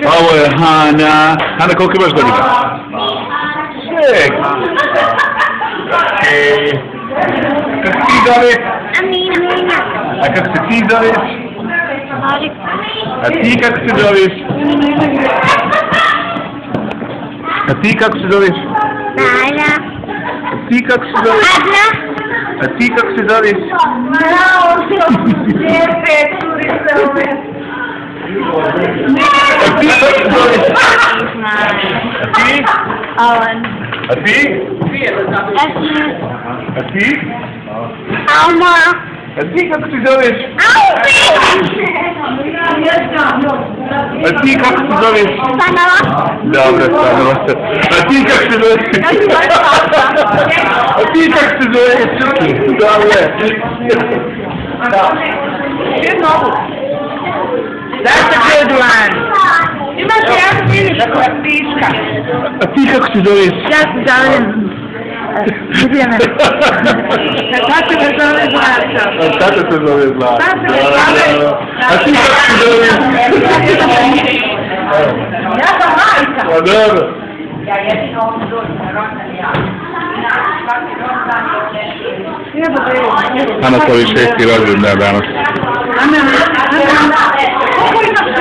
Ovo je Hana. Hana, koliko imaš godina? 6. Kako se ti zoveš? Amina. A kako se ti zoveš? A ti kako se zoveš? A ti kako se zoveš? Dara. A ti kako se zoveš? Adla. A ti kako se zoveš? Bravo. Lijepe, turiste ove. A ti kako se zoveš? A ti? Alan. A ti? Esma. A ti? Alma. A ti kako se zoveš? A ti kako se zoveš? Stanova. Dobro, Stanova. A ti kako se zoveš? A ti kako se zoveš? Dobro. That's a good one. Imaš jedan finiško piška. A ti kako se zoveš? Ja se zovem. Vidjene. Kako se zove Zlata? A tata se zove Zlata. Tata se zove. A ti kako se zoveš? Ja sam majka. Pa dobro. Ja jedino ovdje dođem na rođendan ja. Svaki rođendan je... Ana slavi 6. rođendan danas. Koliko imaš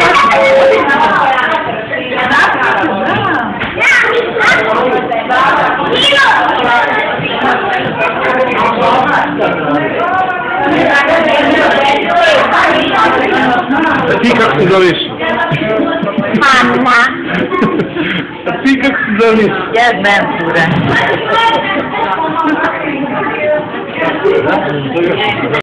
A ti kako se zoveš? Hanna. A ti kako se zoveš? Ja znam, cura.